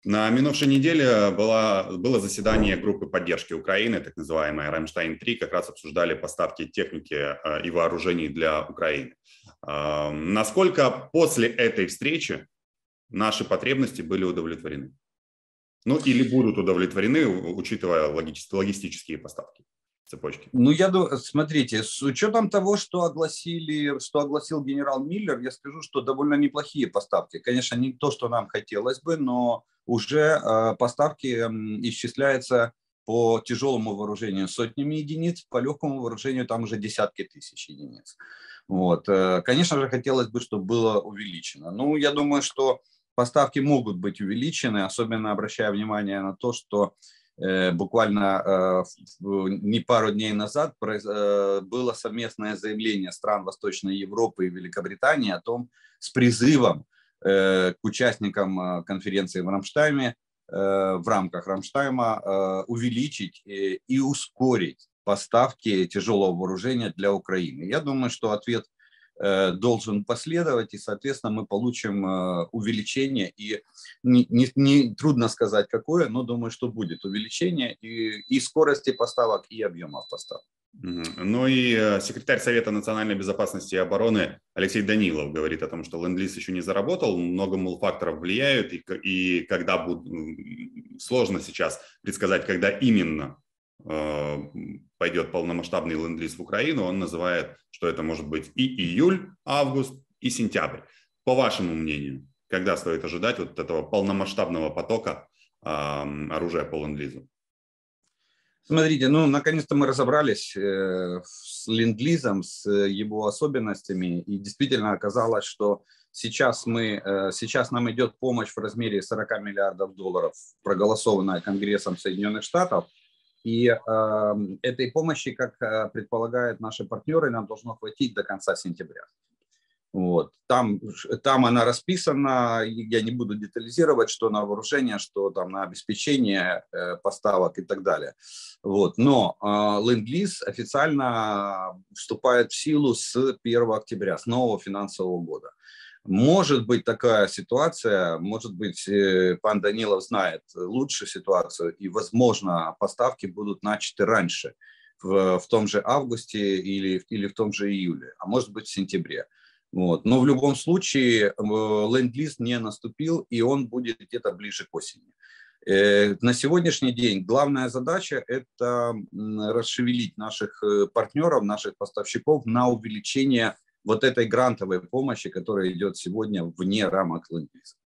На минувшей неделе было заседание группы поддержки Украины, так называемая «Рамштайн-3», как раз обсуждали поставки техники и вооружений для Украины. Насколько после этой встречи наши потребности были удовлетворены? Ну или будут удовлетворены, учитывая логистические поставки, цепочки? Ну, я думаю, смотрите, с учетом того, что огласил генерал Миллер, я скажу, что довольно неплохие поставки. Конечно, не то, что нам хотелось бы, но уже поставки исчисляются по тяжелому вооружению сотнями единиц, по легкому вооружению там уже десятки тысяч единиц. Вот. Конечно же, хотелось бы, чтобы было увеличено. Ну, я думаю, что поставки могут быть увеличены, особенно обращая внимание на то, что буквально не пару дней назад было совместное заявление стран Восточной Европы и Великобритании о том, с призывом к участникам конференции в Рамштайме, в рамках Рамштайма увеличить и ускорить поставки тяжелого вооружения для Украины. Я думаю, что ответ должен последовать, и, соответственно, мы получим увеличение, и не трудно сказать какое, но думаю, что будет увеличение и скорости поставок, и объемов поставок. Ну и секретарь Совета национальной безопасности и обороны Алексей Данилов говорит о том, что ленд-лиз еще не заработал, много, мол, факторов влияют, и когда сложно сейчас предсказать, когда именно пойдет полномасштабный ленд-лиз в Украину. Он называет, что это может быть и июль, август, и сентябрь. По вашему мнению, когда стоит ожидать вот этого полномасштабного потока оружия по ленд-лизу? Смотрите, ну, наконец-то мы разобрались с ленд-лизом, с его особенностями, и действительно оказалось, что сейчас нам идет помощь в размере 40 миллиардов долларов, проголосованная Конгрессом Соединенных Штатов. И этой помощи, как предполагают наши партнеры, нам должно хватить до конца сентября. Вот. Там она расписана, я не буду детализировать, что на вооружение, что там на обеспечение поставок и так далее. Вот. Но ленд-лиз официально вступает в силу с 1 октября, с нового финансового года. Может быть такая ситуация, может быть, пан Данилов знает лучше ситуацию, и, возможно, поставки будут начаты раньше, в том же августе или в том же июле, а может быть в сентябре. Вот. Но в любом случае ленд-лиз не наступил, и он будет где-то ближе к осени. На сегодняшний день главная задача – это расшевелить наших партнеров, наших поставщиков на увеличение вот этой грантовой помощи, которая идет сегодня вне рамок ленд-лиза.